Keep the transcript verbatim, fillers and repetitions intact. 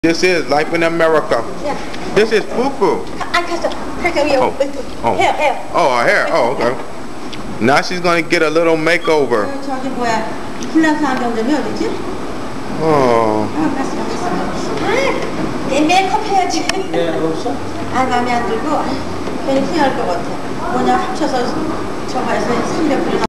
This is life in America. Yeah. This is poo-poo. I cut the Oh. Oh. hair, hair. Oh, her hair. Oh, okay. Now she's gonna get a little makeover. 저기 뭐야? 플라스 안경점이 어디지? Oh. 아, 갔어, 갔어. 아, 내 메이크업 해야지. 네, 없어? 아, 마음에 안 들고 괜히 후회할 것 같아. 뭐냐 합쳐서 저거 해서 삼백 불